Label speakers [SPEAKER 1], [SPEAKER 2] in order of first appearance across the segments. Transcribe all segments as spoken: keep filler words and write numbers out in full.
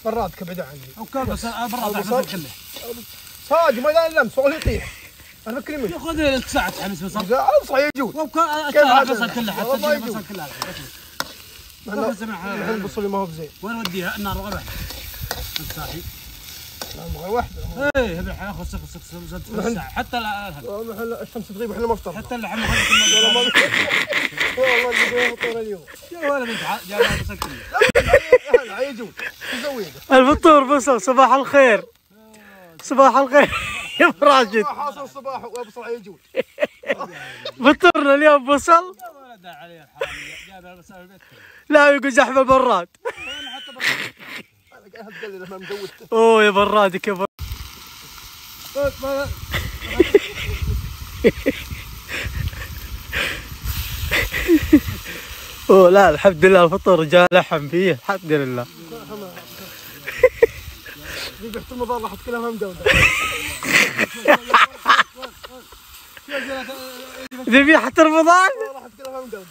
[SPEAKER 1] براد كبدا عني
[SPEAKER 2] اوكي بس براد البصل كله
[SPEAKER 1] صادق ما دام لمس والله يطيح انا فكري منه
[SPEAKER 2] خذ لك ساعه تحمس بصل
[SPEAKER 1] ابصر يجوز
[SPEAKER 2] كيف البصل كله حتى البصل كله
[SPEAKER 1] الحين البصل ما هو بزين
[SPEAKER 2] وين وديها النار ربع انت صاحي
[SPEAKER 1] لا واحده
[SPEAKER 2] ايه هبل حياخذ صفر صفر صفر ساعه حتى
[SPEAKER 1] الشمس تغيب واحنا مفطر
[SPEAKER 2] حتى اللحم والله
[SPEAKER 1] والله اللي فطور اليوم
[SPEAKER 2] يا ولد انت جايب البصل كله
[SPEAKER 1] لا يجوز تسوي
[SPEAKER 3] الفطور بصل صباح الخير صباح الخير يا ابو راشد
[SPEAKER 1] حاصل صباح وابصر يجوز
[SPEAKER 3] فطرنا اليوم بصل
[SPEAKER 2] يا ولد عليه الحرام جايب البصل البيت
[SPEAKER 3] لا يقول زحف البراد
[SPEAKER 1] انا قاعد اتقلل لما مزودته
[SPEAKER 3] اوه يا برادك يا براد اوه لا الحمد لله الفطور جاء لحم فيه الحمد لله
[SPEAKER 1] ريحة المضار راحت كلها ممدودة
[SPEAKER 3] ذبيحة رمضان
[SPEAKER 1] راحت كلها ممدودة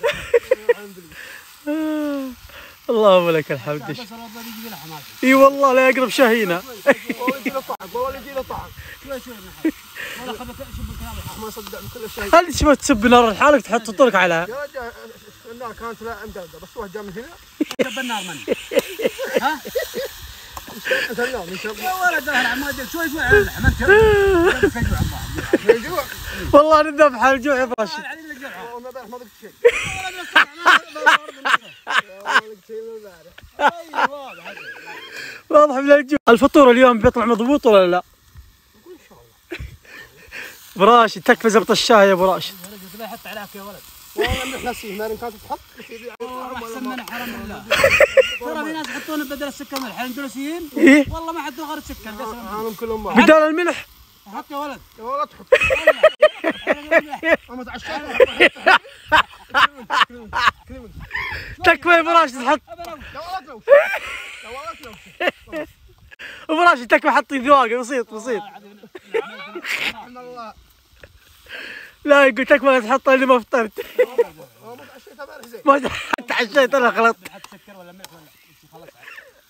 [SPEAKER 3] اللهم لك الحمد اي والله لا يقرب شهينا
[SPEAKER 1] والله يجي له طعم والله يجي له طعم
[SPEAKER 2] والله خذ شوف الكلام
[SPEAKER 1] ما صدق من كل الشهي
[SPEAKER 3] هل تبغى تسب نار لحالك تحط الطرق عليها؟
[SPEAKER 1] يا رجال النار كانت لا ممدودة بس واحد جاء من هنا
[SPEAKER 2] جاب النار من ها؟
[SPEAKER 1] انت النار من شر
[SPEAKER 2] يا ولد العمود شوي شوي على اللحم انت تجوع
[SPEAKER 1] يجوع
[SPEAKER 3] والله نذبح على الجوع يا ابو راشد
[SPEAKER 1] والله ما ذقت شيء
[SPEAKER 3] واضح من الجوع. الفطور اليوم بيطلع مضبوط ولا لا؟
[SPEAKER 1] ان شاء الله
[SPEAKER 3] ابو راشد تكفى زبط الشاي يا ابو راشد
[SPEAKER 2] يحط عليك يا ولد
[SPEAKER 1] والله احنا نسيه ما كانت تحط
[SPEAKER 2] احسن من حرام الله ترى في ناس يحطون بدل السكر ملح الاندونيسيين
[SPEAKER 3] ايه
[SPEAKER 2] والله ما حطوا غير السكر
[SPEAKER 1] عالم كلهم ما
[SPEAKER 3] بدال الملح
[SPEAKER 2] حط يا ولد
[SPEAKER 1] يا ولد تحط انا تعشيت
[SPEAKER 3] تكفى يا ابو راشد حط
[SPEAKER 1] يا ولد لو يا ولد لو
[SPEAKER 3] ابو راشد تكفى حط ذواقه بسيط بسيط
[SPEAKER 1] سبحان الله
[SPEAKER 3] لا يقول تكفى لا تحط اللي ما فطرت
[SPEAKER 1] ما تعشيت امبارح زين
[SPEAKER 3] ما تعشيت انا غلط
[SPEAKER 2] حط سكر ولا ملح ولا خلاص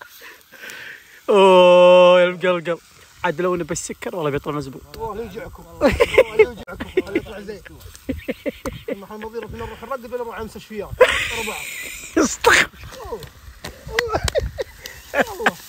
[SPEAKER 3] اوه يا القلقل عاد لو نبي السكر والله بيطلع مزبوط
[SPEAKER 1] والله يوجعكم والله يوجعكم والله يطلع زين محمد مضير فينا نروح نرقد ولا نروح على المستشفيات اربعه
[SPEAKER 3] استغفر
[SPEAKER 1] الله